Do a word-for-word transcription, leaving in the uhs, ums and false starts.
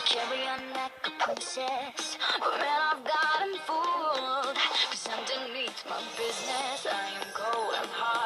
Carry on like a princess, but man, I've got him fooled. Cause underneath my business, I am cold, I'm hard.